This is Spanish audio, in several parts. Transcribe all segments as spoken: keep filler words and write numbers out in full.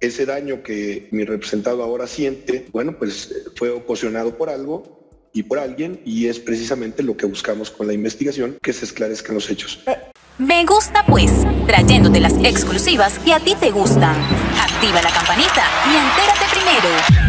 ese daño que mi representado ahora siente, bueno, pues fue ocasionado por algo y por alguien, y es precisamente lo que buscamos con la investigación, que se esclarezcan los hechos. Me gusta pues, trayéndote las exclusivas que a ti te gustan. Activa la campanita y entérate primero.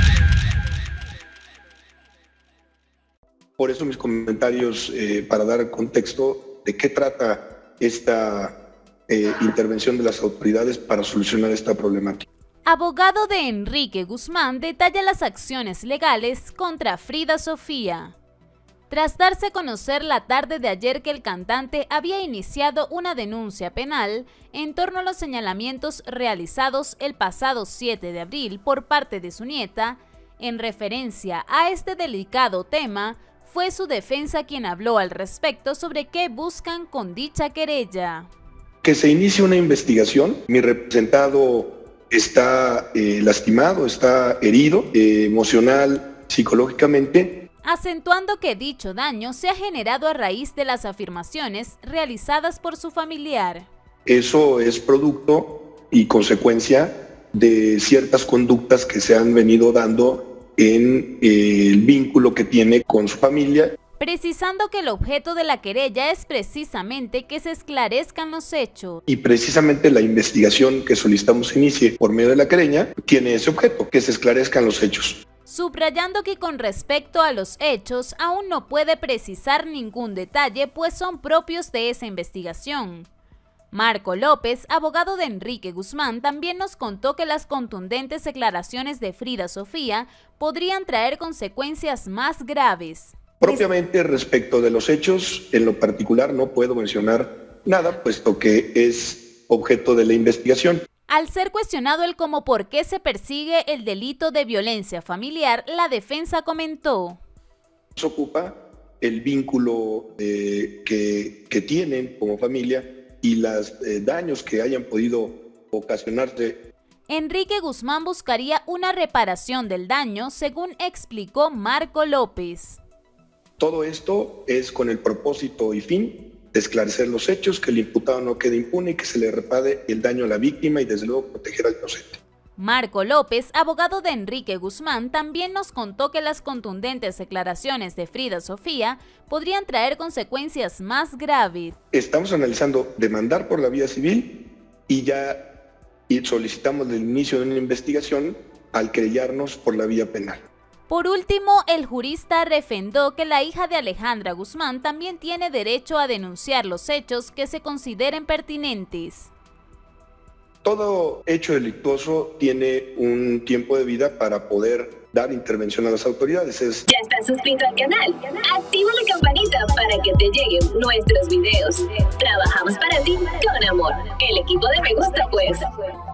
Por eso mis comentarios, eh, para dar contexto de qué trata esta eh, intervención de las autoridades para solucionar esta problemática. Abogado de Enrique Guzmán detalla las acciones legales contra Frida Sofía. Tras darse a conocer la tarde de ayer que el cantante había iniciado una denuncia penal en torno a los señalamientos realizados el pasado siete de abril por parte de su nieta, en referencia a este delicado tema, fue su defensa quien habló al respecto sobre qué buscan con dicha querella. Que se inicie una investigación. Mi representado está eh, lastimado, está herido, eh, emocional, psicológicamente. Acentuando que dicho daño se ha generado a raíz de las afirmaciones realizadas por su familiar. Eso es producto y consecuencia de ciertas conductas que se han venido dando en eh, el vínculo que tiene con su familia. Precisando que el objeto de la querella es precisamente que se esclarezcan los hechos. Y precisamente la investigación que solicitamos inicie por medio de la querella tiene ese objeto, que se esclarezcan los hechos. Subrayando que con respecto a los hechos aún no puede precisar ningún detalle, pues son propios de esa investigación. Marco López, abogado de Enrique Guzmán, también nos contó que las contundentes declaraciones de Frida Sofía podrían traer consecuencias más graves. Propiamente respecto de los hechos, en lo particular no puedo mencionar nada, puesto que es objeto de la investigación. Al ser cuestionado el cómo por qué se persigue el delito de violencia familiar, la defensa comentó: Nos ocupa el vínculo eh, que, que tienen como familia y los eh, daños que hayan podido ocasionarse. Enrique Guzmán buscaría una reparación del daño, según explicó Marco López. Todo esto es con el propósito y fin de esclarecer los hechos, que el imputado no quede impune y que se le repare el daño a la víctima y desde luego proteger al inocente. Marco López, abogado de Enrique Guzmán, también nos contó que las contundentes declaraciones de Frida Sofía podrían traer consecuencias más graves. Estamos analizando demandar por la vía civil y ya y solicitamos el inicio de una investigación al querellarnos por la vía penal. Por último, el jurista refrendó que la hija de Alejandra Guzmán también tiene derecho a denunciar los hechos que se consideren pertinentes. Todo hecho delictuoso tiene un tiempo de vida para poder dar intervención a las autoridades. Es... ¿Ya estás suscrito al canal? Activa la campanita para que te lleguen nuestros videos. Trabajamos para ti con amor. El equipo de Me Gusta Pues.